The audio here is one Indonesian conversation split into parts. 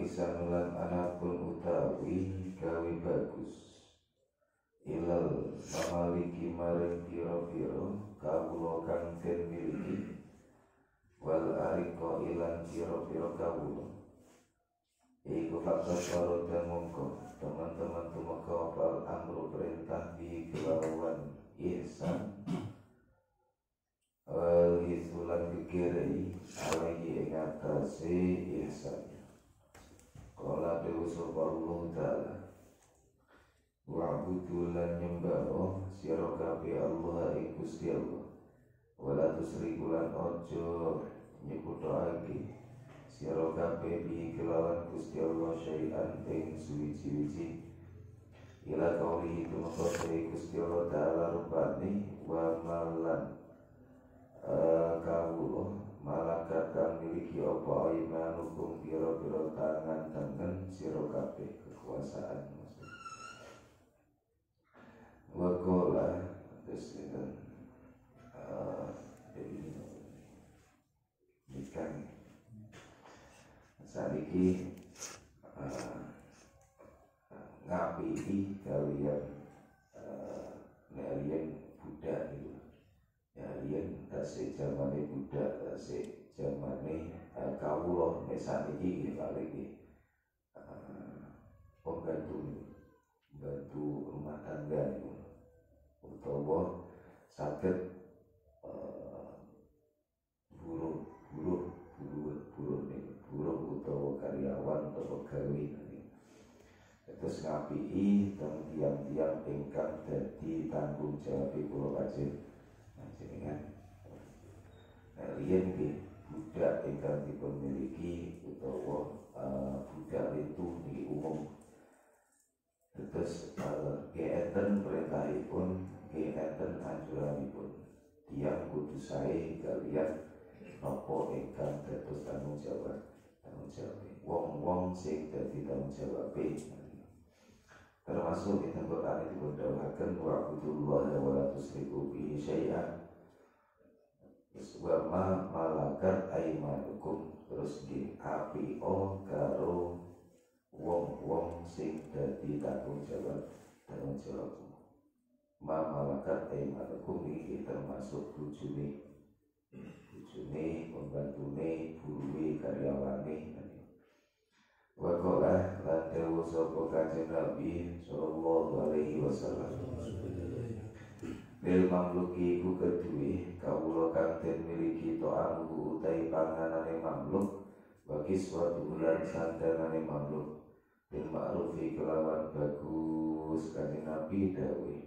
isanulan anapun utawi gawe bagus ilal mamaliki maring piro-piro kawula kang den miliki wal ariko ilan piro-piro kawula iku faktor karo dan mongko teman-teman tumeka fal amru perintah bi kelawan ihsan wal hisulan kekirei alaihi ingatasi ihsan. Qala dewa Allah ta'ala wa'budu lan nyembah sira kabeh Allah ing Gusti Allah wala tusriku lan ojo nyekutake sira kabeh bi kelawan Gusti Allah syai'an ing suwi-wiji ila kauli tumeka Gusti Allah ta'ala rupane wa malan kawula malakat kang miliki apa imanukum pira-pira tangan sira kabeh kekuasaan maksud wa qala terus ikan saniki ngapi kalian kalian budak itu kalian tasik zamane budak tasik zamane kawula mesane iki paling pembantu rumah tangga itu utawa saged buruh utawa karyawan utawa gawe terus ngapii tiang-tiang ingkang dadi tanggung jawab kula panjenengan riyen nggih budak ingkang dipun miliki utawa budak itu niki umum terus enten perintahipun enten anjuranipun tiang kudu sae kalian napa ingkang dados tanggung jawab wong-wong sing dadi tanggung jawab termasuk kita Quran itu dawuhaken wa'budullaha wa la tusyriku bihi syai'an wa ma malakat aymanukum terus di api karo wong-wong sing dadi tanggung jawab ma malakat aymanukum iki termasuk bojone pembantune buruwe karyawane wa qala lan dawu sapa kanjeng Nabi sallallahu alaihi wasallam bil mamluki ku kedue kawula kang den miliki to'amu utai panganane mamluk wa kiswatu lan sandanane mamluk bil ma'rufi kelawan bagus kanjeng Nabi dawuh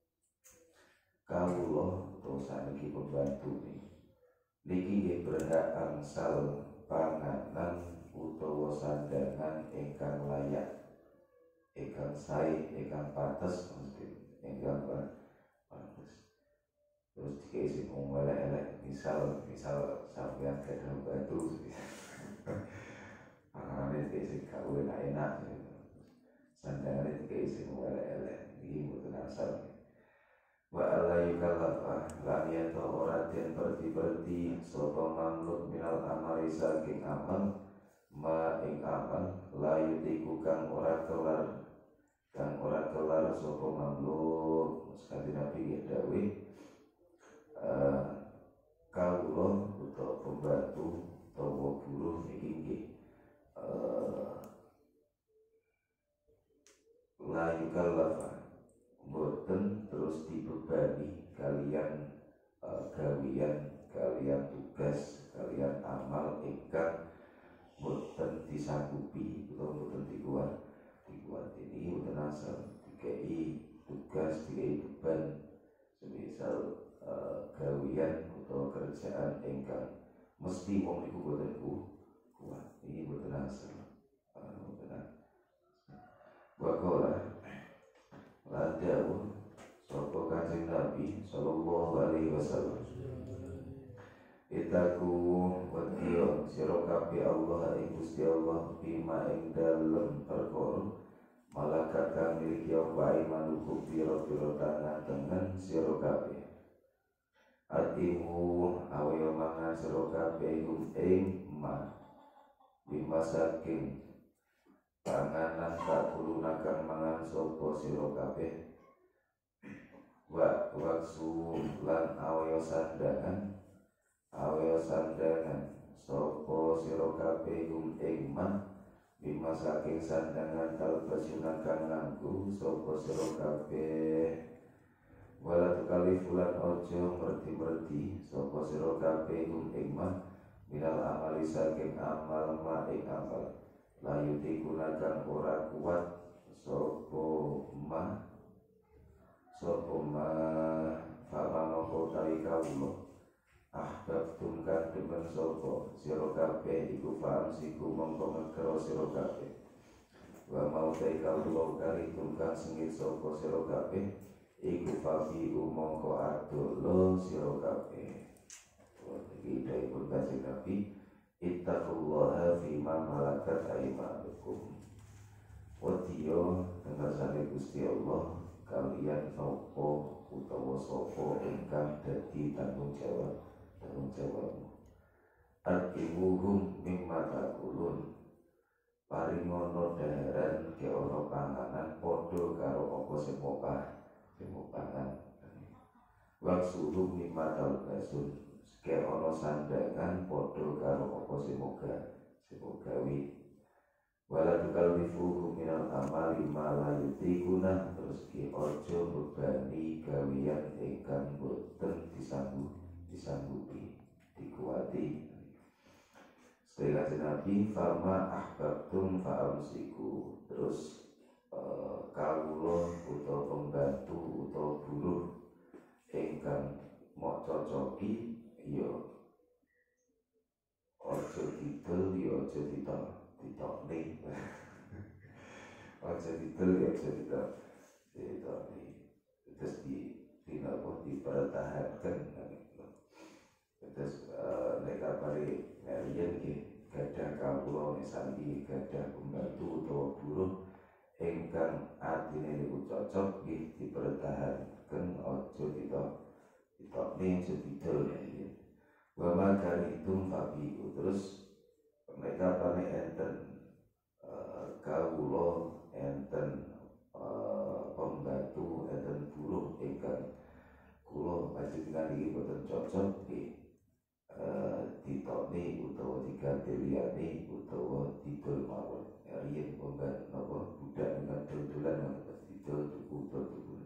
kawula utawa saniki pembantu niki berhak angsal panganan utawa sandangan ingkang layak ingkang sae ingkang pantes mesti ingkang pantes terus dikasih elek misal sampeyan gadah batu panganane dikasih gawe enak sandangan dikasih elek iki mboten asal wa ala yukallafa lan yato ora den berti sapa mamluk minal amali saking amal ma ing amal la yutiku kang ora kelar sapa mamluk sekali Nabi dawuh kawula utawa pembantu utawa buruh niki nggih la yukallafa boten terus dibebani kalian kalian tugas kalian amal ingkang boten disanggupi utawa boten dikuat ini boten asal dikai tugas dikai beban semisal gawian utawa kerjaan ingkang mesti wong iku boten kuat ini boten asal Wakola Ladawu Sopo Kanjeng Nabi Sallallahu Alaihi Wasallam Itaku wadiyo sira kabeh Allah ing Gusti Allah bima ing dalem perkara malakat kang miliki apa imanuku pira-pira tangan sira kabeh atimu aweyo mangan sira kabeh ing ma bima saking panganan tak kuluna kang mangan sapa sira kabeh waksu lan awaya sandangan sapa sira kabeh ing man bima saking sandangan talbasuna kang nganggo sapa sira kabeh wala tukalifulan ojo merti-merti sapa sira kabeh ing man minal amali saking amal ma ing amal layuti gunakan ora kuat sopo ma fama mongko tawi kawula ahbabtum kan demen sopo sira kabeh iku paham siku mongko ngekero sira kabeh wa mau tawi kawula kari tungkang sengit sopo sira kabeh iku fabi mongko adolo sira kabeh. Iki dawuh Kanjeng Nabi ittaqullaha fima malakat aymanukum. Wadiyo tengasane Gusti Allah kalian nopo utawa sapa ingkang dadi tanggung jawabmu. Artimuhum mimma takulun. Paringono daharan ke ono panganan padha karo apa sing pangan. Waksuhum mimma talbasun. Ke ono sandangan padha karo apa sing gawe. Wala tukallifuhum minal amali ma la yutiquna terus ki ojo bebani gawian ingkang boten disanggupi dikuati. Setelah Nabi fama ahbabtum fa'amsiku terus kawula utawa pembantu utawa buruh ingkang mok cocoki ya ojo didel ya ojo ditokne ojo didel ya ojo ditokne terus dipertahankan terus nek kapare ngariyen nggih gadah kawula misalnya gadah pembantu utawa buruh ingkang atine niku cocok nggih dipertahankan ojo ditokne ojo didel nggih. Wa makani tum fabiu terus mereka pane enten kawula enten pembantu enten buruh ingkang kula panjenengan iki boten cocok nggih ditokne utawa diganti liyane utawa didol mawon riyen pembantu napa budak dengan dodolan didol tuku.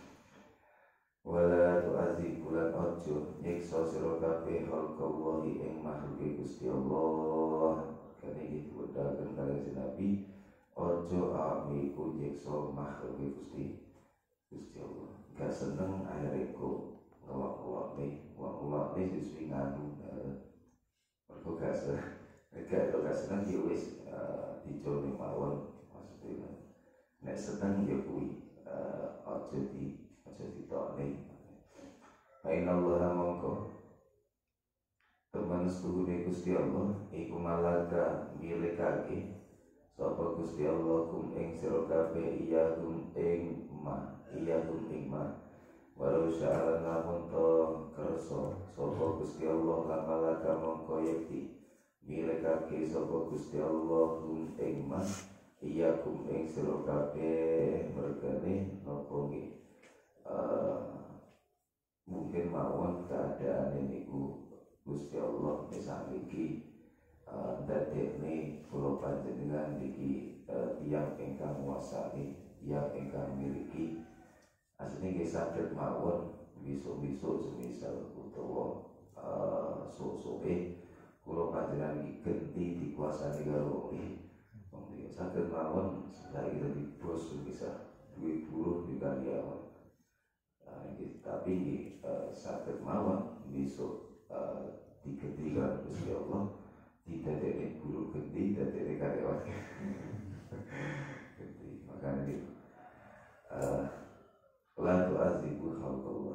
Wala tu'adzibulan ojo nyiksa sira kabeh khalqallahi ing makhluke Gusti Allah. Kene iki diwedahaken kali Nabi ojo amiku nyiksa makhluke Gusti Allah. Gak seneng akhire ku ngelok-ngelokne sesuai nganu mergo gak seneng ya wis diculne mawon maksudnya nek seneng ya kuwi ojo ditokne. Innallaha mongko teman setuhune Gusti Allah iku malaka milikake sapa Gusti Allah kum ing sira kabeh iyahum ing ma walau sya'ala lamun to kersa sapa Gusti Allah lan malaka mongko yakti milikake sapa Gusti Allah kum ing ma iyahum ing sira kabeh mergane napa nggih mungkin mawon keadaan niku Gusti Allah misaliki dadekne kula panjenengan niki tiyang ingkang nguasani tiyang ingkang miliki asline nggih saged mawon besok-besok semisal utawa sok-soke kula panjenengan iki genti dikuasani karo wong liya saged mawon saiki dadi bos bisa duwe buruh di karyawan. Tapi saged mawon besok digentikan Gusti Allah tidak ada guru genti tidak ada karyawan genti makanya gitu la tu'adzibu khalqallah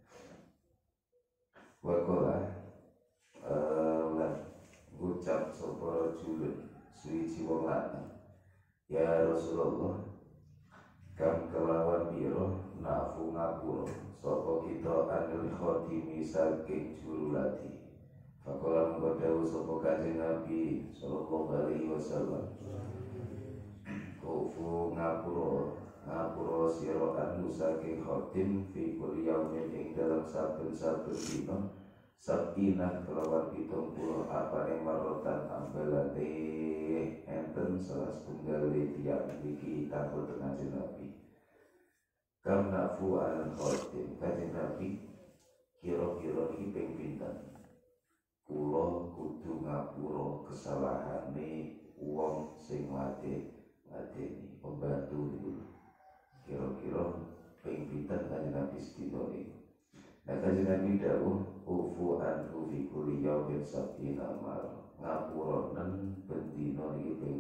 wa qala lan ngucap sapa rajulun suci wong lanang ya Rasulullah kam kelawan biro nafu ngapura sapa kita anil khotimi saking jurulati. Faqala mengkodawu sapa Kanjeng Nabi sallallahu alaihi wasallam Ufu ngapura sira anu saking khotim fi kulli yaumin ing dalam saben-saben dina sabina kelawan 70 apane marotan ambalane enten salah setunggal tiyang iki takut Kanjeng Nabi. Kam nafu al khotim Kanjeng Nabi kira-kira iki ping pinten kula kudu ngapura kesalahane wong sing ladeni pembantu niku. Kira-kira ping pinten Kanjeng Nabi sedina niku. Nah Kanjeng Nabi dawuh ufu anhu fi kulli yaumin sab'ina mar. Ngapuranen bendina niki ping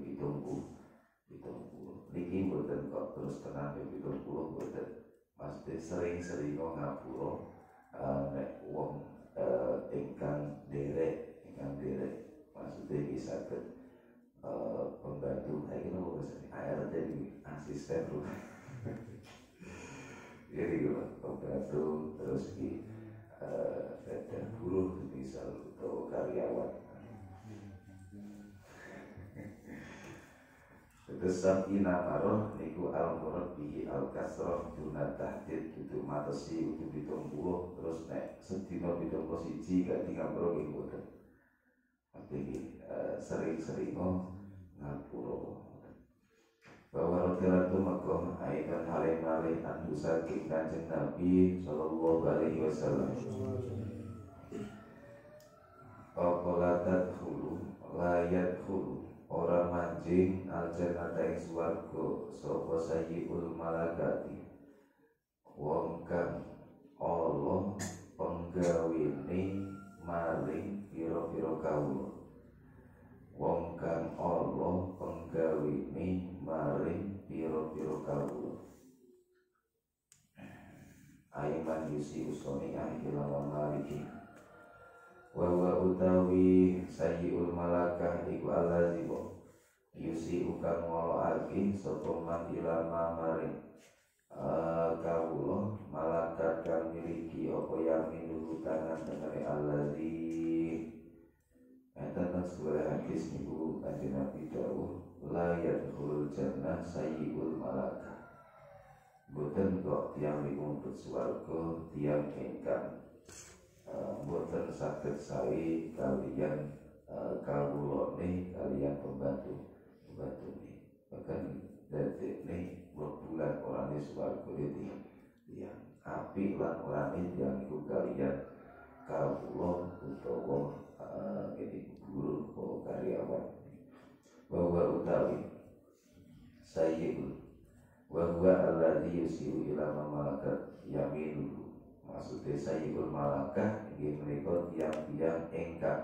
70. Niki mboten kok terus tenan ping 70 mboten. Maksudnya sering-sering ngapura nek wong ingkang derek maksudnya iki saged pembantu iki nopo bahasane ART iki asisten rumah. Jadi pembantu terus di ada buruh misal atau karyawan. Kesam inamaroh niku al-murad bihi al-kasroh duna tahdid tutup matesi utuh 70 terus nek sedina 71 gak ngapura nggih mboten. Tapi sering-sering ngapura. Bahwa Rasulullah makom aidan halin-halin anu saking Kanjeng Nabi sallallahu alaihi wasallam. Qalatat khulu layat khulu ora manjing al-jannata ing swarga sapa sayyidul malakati wong kang Allah penggawene maring pira-pira kawula. Wong kang Allah penggawene maring pira-pira kawula. Aiman yusi usoni ahila maliki wa utawi sayyiul malakah iku allazibo yusi ukang ngoloaki sapa man ilama maring kawula malakat kang miliki apa yang minuhu tangan tengene allazi. Tentang sebuah hadis niku Kanjeng Nabi dawuh la yadkhulul jannah sayyiul malakah. Boten kok tiyang niku mlebu swarga tiyang ingkang boten saged sae kaliyan kawulane kaliyan pembantu-pembantune. Bahkan dadekne bulan orane swarga tiyang apik lan orane tiyang niku kaliyan kawula utawa ini guru atau karyawan. Bahwa utawi sayyidul bahwa alladhi yusiru ila malakat yaminu. Maksudnya sayyidul malakah ini menika tiang-tiang ingkang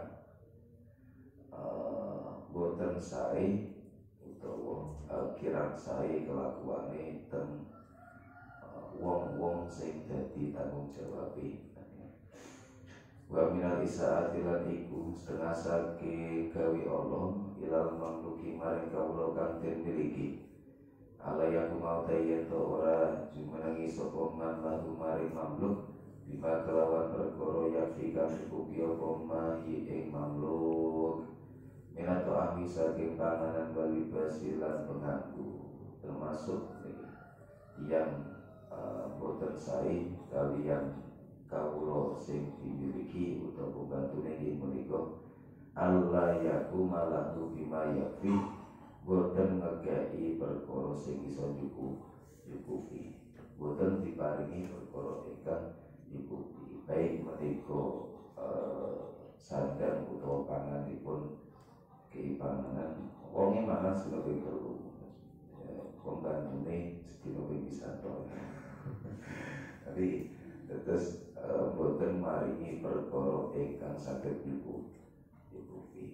boten sae utawa kirang sae kelakuane ten wong-wong sing dadi tanggung jawabe. Wa minal isaati lan iku setengah saking gawe Allah ilal mamluki maring kawula kang den miliki. Ala yaku mau tayen to ora jumenengi sapa man lahu maring mamluk bima kelawan perkara yakfi kang cukupi apa mahi ing mamluk. Minato ahli saking panganan bali basilan penganggu termasuk yang boten sae kaliyan kawula sing dimiliki utawa pembantune inggih menika Allah yakuma lahu bima yakfi boten ngekei perkara sing iso nyukupi boten diparingi perkara ingkang nyukupi baik menika sandang utawa panganipun keipanganan wonge mana sebagai perlu pembantune sedina ping pisan to. Tapi terus boten maringi perkara ingkang saged nyukupi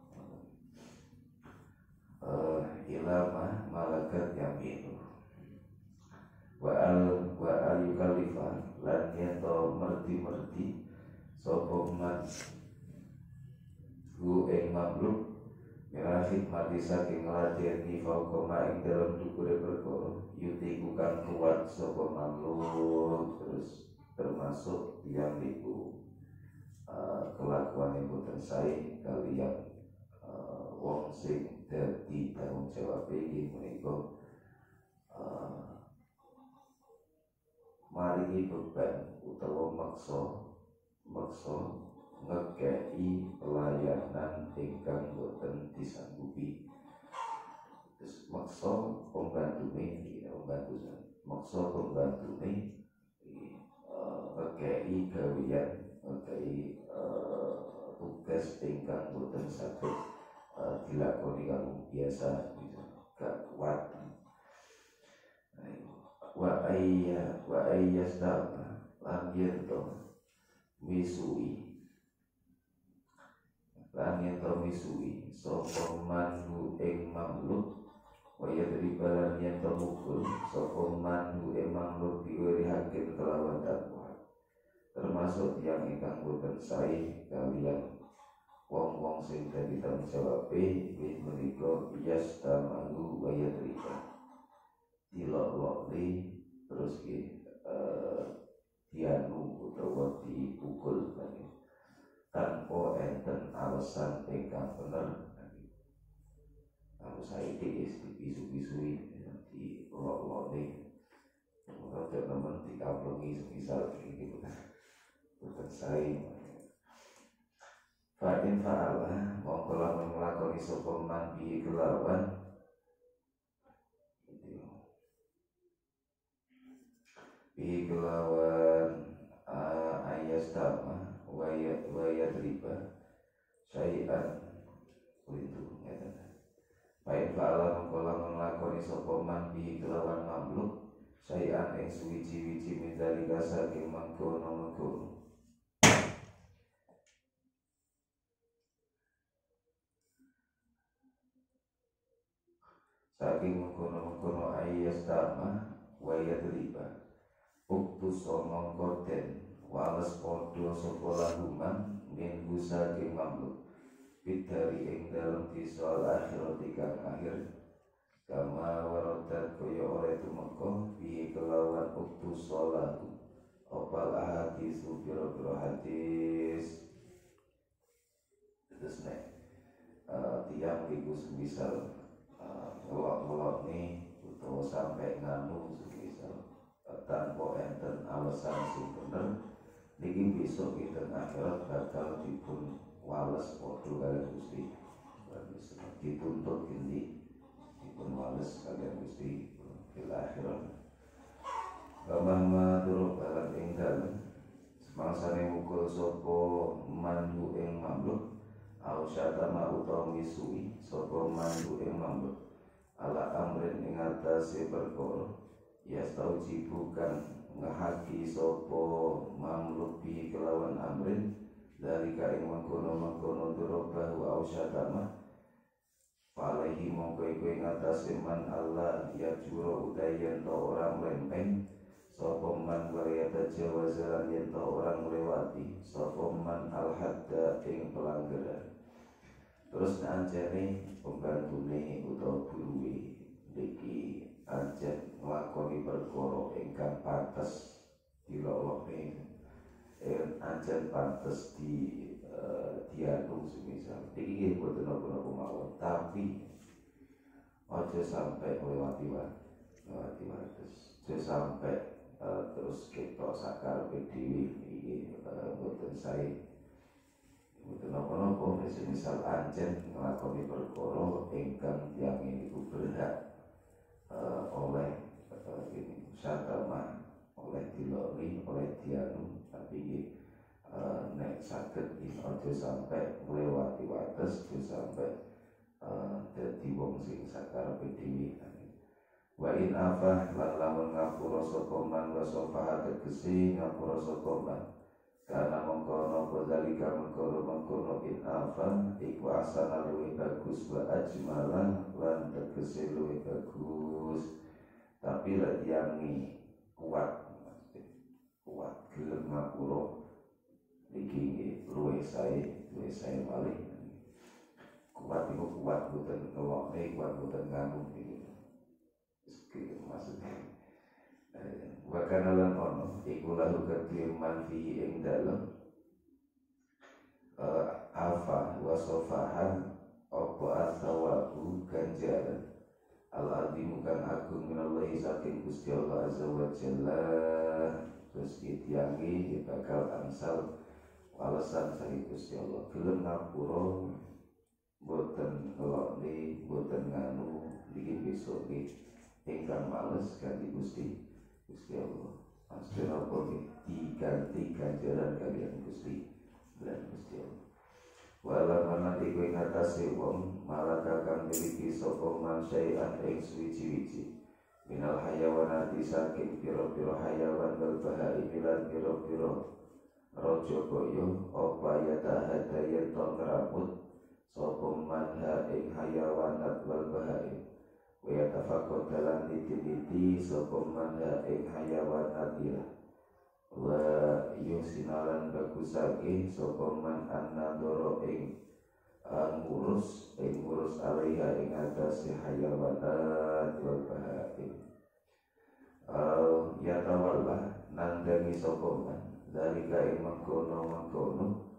ilama malakat yaminu wa al yukalifah lan yeto merti sapa man hu ing mamluk mirafik mati saking nglajeni fauqoma ing dalam dukure perkara yuti bukan kuat sapa mamluk. Terus termasuk yang niku kelakuan yang boten sae kaliyan wong sing dadi tanggung jawab iki menika maringi beban utawa maksa ngekei pelayanan ingkang boten disanggupi. Terus maksa pembantune maksa pembantune ngekei gawean ngekei tugas ingkang boten saged dilakoni kanggo biasa gak kuat. Wa ayyasdama lan yen to misui sapa manhu ing mamluk wa yadribalan yen to mukul sapa manhu ing mamluk diwiri hakim kelawan takwa, termasuk yang ingkang boten sae kalian wong-wong sing dadi tanggung jawab menika yasdamahu wa yadriba dilok-lokne terus dianu utawa dipukul tanpa enten alasan ingkang bener. Kalau saiki dipisu-pisui dilok-lokne rada nemen dikaplengi semisal iki boten sae. Fa'in fa'ala mongko lamun nglakoni sapa man bi kelawan ayastama wayadriba syai'an itu ngeten. Baik fa'ala mongko lamun nglakoni sapa man bi kelawan mamluk syai'an ing suwiji-wiji mindari saking mengkono-mengkono ayastama wayadriba uktus mongko den wales padha sapa lahuman min saking mamluk bidari ing dalem disal akhirat ikang akhir kama waradat kaya oleh tumeka bi kelawan uktus lahu opal hadis biro hadis. Terus tiang iku semisal ngelok-ngelok nih utawa sampai nganu semisal tanpa enten alasan sing bener niki besok kita akhirat bakal dipun wales padha kaliyan Gusti, dituntut geni dipun wales kaliyan Gusti fil akhirat. Kamama turut balan ing dalem semangsane mukul sapa manhu ing mamluk au syatama utawa misui sapa manhu ing mamluk ala amrin ing atase perkara yastauji bukan ngahaki sapa mamluk bi kelawan amrin dari kaing mengkono durobahu au syatama falehi mongko iku ing atase man Allah ya juro udayan to orang lempeng sapa man wariyata jawazalan yen to orang melewati sapa man al-hadda ing pelanggaran. Terus anjane pembantune utawa buruwe niki anjen nglakoni perkara ingkang pantes dilolokne anjen pantes dianu semisal iki boten napa-napa mawon tapi aja sampai melewati wates aja sampai terus ketok sakarepe dhewe iki boten sae. Boten napa-napa semisal anjen nglakoni perkara ingkang tiyang niku berhak oleh ini syatama oleh dilori oleh dianu tapi nek saged aja sampai melewati wates aja sampai dadi wong sing sakarepe dhewe. Wa in afah lan lamun ngapura sapa man wa sofa tegese ngapura sapa man karena mengkono kodalika mengkono in afah iku asana luwih bagus wa ajmalan lan tegese luwih bagus. Tapi lek yangi kuat gelem ngapura iki luwih sae malih. Kuat iku kuat boten ngelokne kuat boten nganu iki. Maksudnya wakana lan ono iku lalu kedue manfi ing dalem alfa wa sofahan apa asawabu ganjaran al-azimu kang agung minallahi saking Gusti Allah azza wa jalla. Terus ditiangi bakal angsal walesan saking Gusti Allah. Gelem ngapura boten ngelokne boten nganu niki besok nggih ingkang males ganti Gusti Allah. Maksudnya apa nggih diganti ganjaran kalian Gusti lan Gusti Allah. Wala manat iku ing atase wong malaka kang miliki sapa man sayan ing suwi-wiji minal hayawanati saking pira-pira hayawan wal bahai lan pira-pira raja kaya apa ya tahadaya to ngrambut sapa man ing hayawanat wal bahai wa yatafaqad dalan titi-titi sapa man ing hayawanat wa yusinalan bagusake sapa man annadoro ing ngurus alaiha ing atase hayawanat wal bahaim. Ya tawalla nandangi sapa man dalika ing mengkono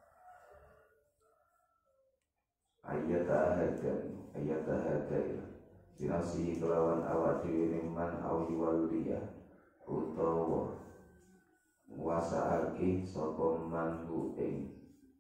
ayata binasi kelawan awak dhewe man awi waliya utawa nguasaake sapa manhu ing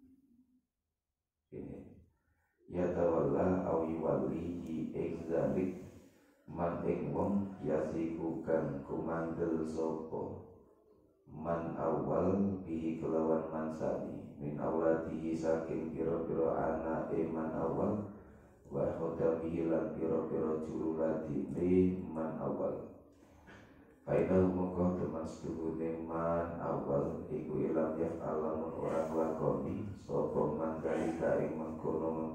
ini ya tawalla awi walihi ing zalik man ing wong yasiku kang kumandel sapa man awal bihi kelawan man sani min awladihi saking pira-pira anake man awal wa khodamihi lan pira-pira juruladine man awal. Faidau mongko teman setuhune man awal iku ilam yaf alamun orang lakoni sapa man dalika ing mengkono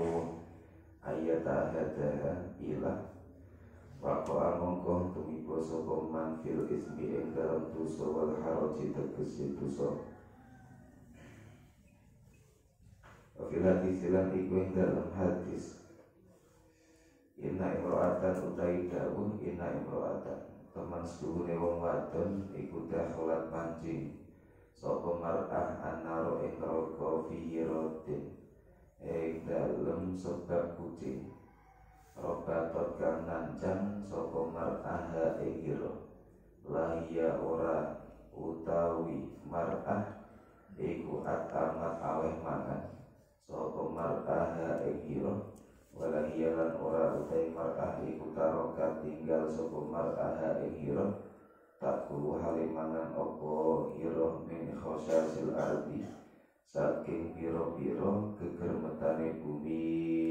ayata hadaha ilah waqa'a mongko tumiba sapa man fil ismi ing dalam dosa wal haraji tegese dosa fil hadis lan iku ing dalam hadis inna imro'atan utai dawuh inna imro'atan teman seduhune wong wadon iku dakhalat mancing sapa mar'ah annaro ing neraka fi rotin ing dalem sebab kucing robatot kang nancang sapa mar'ah ing ira lahia ora utawi mar'ah iku amat aweh mangan sapa mar'ah ing ira walahiyalan ora utai mar'ah iku taroka tinggal sapa mar'ah ing hira takulu halimangan opo hira min khosasil ardi saking piro-piro kegermetane bumi